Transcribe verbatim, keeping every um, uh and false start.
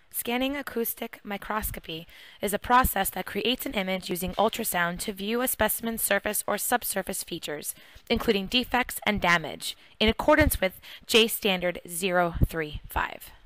Scanning acoustic microscopy is a process that creates an image using ultrasound to view a specimen's surface or subsurface features, including defects and damage, in accordance with J Standard zero three five.